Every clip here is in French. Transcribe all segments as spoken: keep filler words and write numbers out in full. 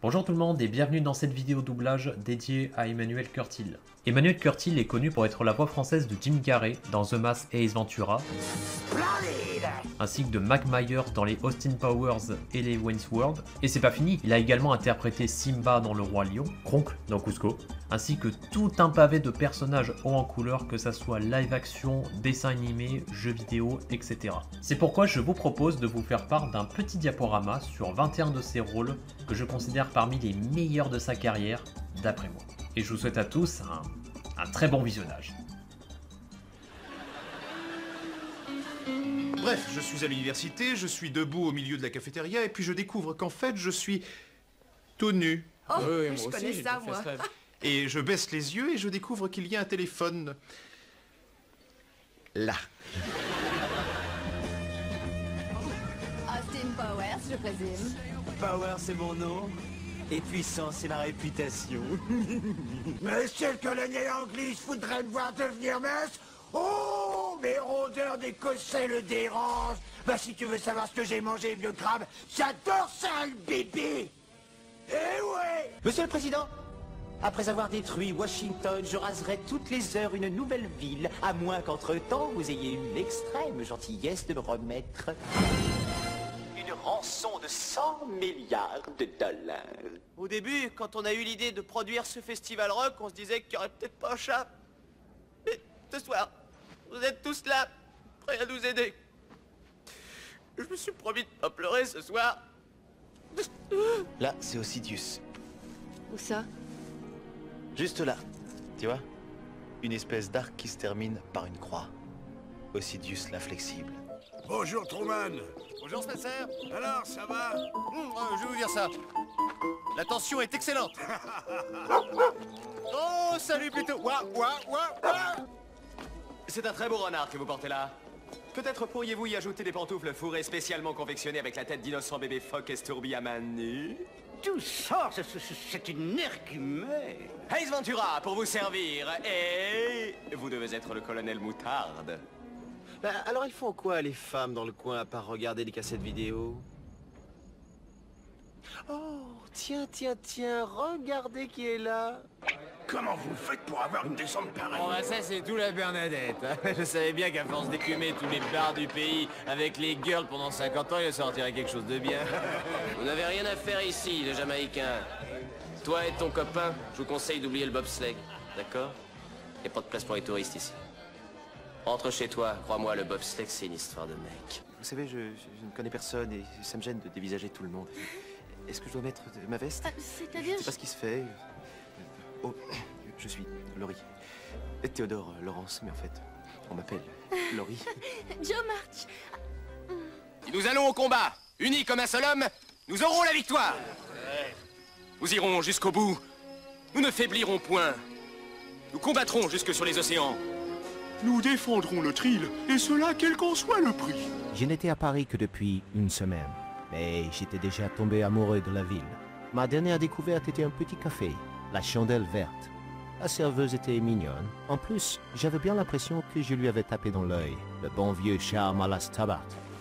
Bonjour tout le monde et bienvenue dans cette vidéo doublage dédiée à Emmanuel Curtil. Emmanuel Curtil est connu pour être la voix française de Jim Carrey dans The Mask et Ace Ventura, ainsi que de Mac Myers dans les Austin Powers et les Wayne's World. Et c'est pas fini, il a également interprété Simba dans Le Roi Lion, Kronk dans Cusco, ainsi que tout un pavé de personnages hauts en couleur, que ça soit live action, dessin animé, jeux vidéo, et cetera. C'est pourquoi je vous propose de vous faire part d'un petit diaporama sur vingt et un de ses rôles que je considère parmi les meilleurs de sa carrière, d'après moi. Et je vous souhaite à tous un, un très bon visionnage. Bref, je suis à l'université, je suis debout au milieu de la cafétéria et puis je découvre qu'en fait je suis tout nu. Oh, oui, moi je aussi, connais ça, moi. Et je baisse les yeux et je découvre qu'il y a un téléphone. Là. Austin Powers, je présume. Power, c'est mon nom. Et puissance, c'est ma réputation. Monsieur le colonel Anglais voudrait me voir devenir mince. Oh, mes rondeurs d'écossais le dérangent. Bah, si tu veux savoir ce que j'ai mangé, vieux crabe, j'adore ça, le bébé. Eh ouais. Monsieur le Président, après avoir détruit Washington, je raserai toutes les heures une nouvelle ville, à moins qu'entre-temps, vous ayez eu l'extrême gentillesse de me remettre une rançon de cent milliards de dollars. Au début, quand on a eu l'idée de produire ce festival rock, on se disait qu'il n'y aurait peut-être pas un chat. Mais ce soir, vous êtes tous là, prêts à nous aider. Je me suis promis de pas pleurer ce soir. Là, c'est Ossidius. Où ça? Juste là, tu vois? Une espèce d'arc qui se termine par une croix. Ossidius l'inflexible. Bonjour, Truman. Bonjour Spencer. Alors, ça va? Hum, euh, je vais vous dire ça. La tension est excellente. Oh, salut plutôt. Ouah, ouah, ouah, ouah. C'est un très beau renard que vous portez là. Peut-être pourriez-vous y ajouter des pantoufles fourrées spécialement confectionnées avec la tête d'innocent bébé phoque estourbi à main nue. Tout ça, c'est une énergumée. Ace Ventura, pour vous servir. Et vous devez être le colonel Moutarde. Bah, alors elles font quoi les femmes dans le coin à part regarder des cassettes vidéo? Oh, tiens, tiens, tiens, regardez qui est là. Comment vous faites pour avoir une descente pareille? Oh bah ça c'est tout la Bernadette. Je savais bien qu'à force d'écumer tous les bars du pays avec les girls pendant cinquante ans, il sortirait quelque chose de bien. Vous n'avez rien à faire ici, les Jamaïcains. Toi et ton copain, je vous conseille d'oublier le bobsleigh, d'accord? Il n'y a pas de place pour les touristes ici. Rentre chez toi, crois-moi, le bobsleigh c'est une histoire de mec. Vous savez, je, je ne connais personne et ça me gêne de dévisager tout le monde. Est-ce que je dois mettre ma veste? Ah, c'est-à-dire... Je sais pas ce qui se fait. Oh, je suis Laurie. Théodore Laurence, mais en fait, on m'appelle Laurie. Joe March. Nous allons au combat. Unis comme un seul homme, nous aurons la victoire. Nous irons jusqu'au bout. Nous ne faiblirons point. Nous combattrons jusque sur les océans. Nous défendrons notre île, et cela quel qu'en soit le prix. Je n'étais à Paris que depuis une semaine, mais j'étais déjà tombé amoureux de la ville. Ma dernière découverte était un petit café, la Chandelle Verte. La serveuse était mignonne. En plus, j'avais bien l'impression que je lui avais tapé dans l'œil. Le bon vieux charme à la Stabat.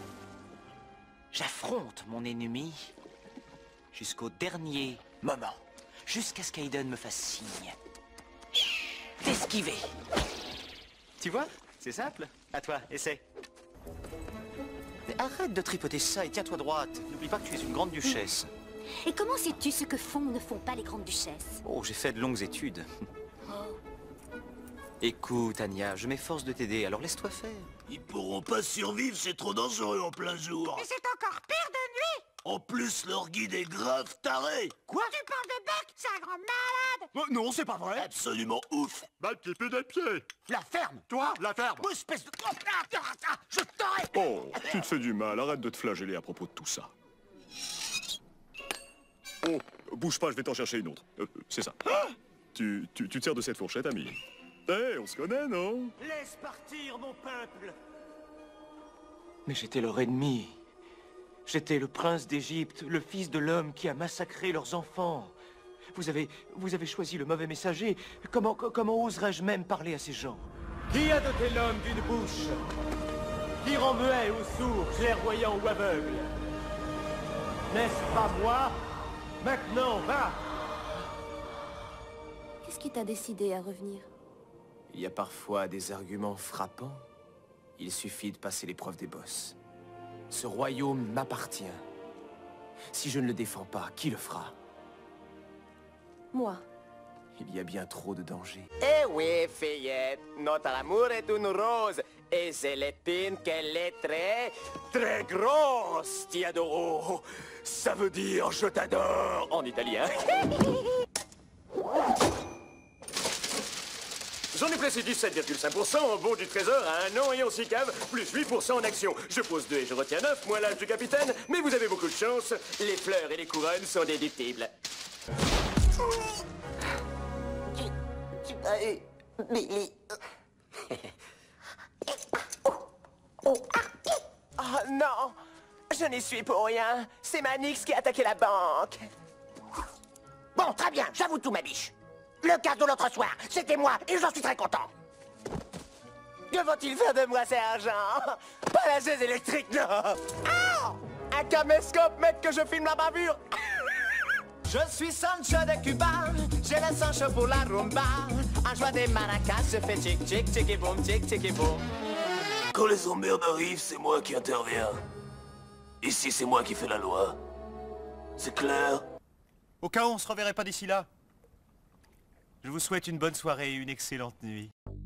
J'affronte mon ennemi jusqu'au dernier moment, jusqu'à ce qu'Aiden me fasse signe d'esquiver. Tu vois, c'est simple. À toi, essaie. Mais arrête de tripoter ça et tiens-toi droite. N'oublie pas que tu es une grande duchesse. Et comment sais-tu ce que font ou ne font pas les grandes duchesses? Oh, j'ai fait de longues études. Oh. Écoute, Anya, je m'efforce de t'aider, alors laisse-toi faire. Ils pourront pas survivre, c'est trop dangereux en plein jour. Mais c'est encore pire de nuit! En plus, leur guide est grave taré. Quoi? Tu parles de Buck? C'est un grand malade! Oh, non, c'est pas vrai. Absolument ouf. Bah, qui fait des pieds. La ferme. Toi, la ferme. Oh, espèce de... Oh, ah, ah, ah, je t'aurais... Oh, tu te fais du mal, arrête de te flageller à propos de tout ça. Oh, bouge pas, je vais t'en chercher une autre. Euh, c'est ça. Ah tu, tu, tu tires de cette fourchette, ami. Eh, hey, on se connaît, non? Laisse partir mon peuple. Mais j'étais leur ennemi. J'étais le prince d'Égypte, le fils de l'homme qui a massacré leurs enfants. Vous avez, vous avez choisi le mauvais messager. Comment, comment oserais-je même parler à ces gens? Qui a doté l'homme d'une bouche? Qui rend muet ou sourd, clairvoyant ou aveugle? N'est-ce pas moi? Maintenant, va! Qu'est-ce qui t'a décidé à revenir? Il y a parfois des arguments frappants. Il suffit de passer l'épreuve des boss. Ce royaume m'appartient. Si je ne le défends pas, qui le fera? Moi. Il y a bien trop de dangers. Eh oui, fillette, notre amour est une rose. Et c'est l'épine qu'elle est très, très grosse, ti adoro. Ça veut dire je t'adore en italien. J'en ai placé dix-sept virgule cinq pour cent en bon du trésor à un an et en six caves, plus huit pour cent en action. Je pose deux et je retiens neuf, moins l'âge du capitaine, mais vous avez beaucoup de chance. Les fleurs et les couronnes sont déductibles. Billy. Oh non, je n'y suis pour rien. C'est Manix qui a attaqué la banque. Bon, très bien, j'avoue tout, ma biche. Le casse de l'autre soir, c'était moi, et j'en suis très content. Que vont-ils faire de moi, sergent? Pas la chaise électrique, non. Ah! Un caméscope, mec, que je filme la bavure. Je suis Sancho de Cuba, j'ai le Sancho pour la rumba. En jouant des maracas, je fais tic tic tic et boum, tic tic et boum. Quand les emmerdes arrivent, c'est moi qui interviens. Ici, c'est moi qui fais la loi. C'est clair? Au cas où on se reverrait pas d'ici là, je vous souhaite une bonne soirée et une excellente nuit.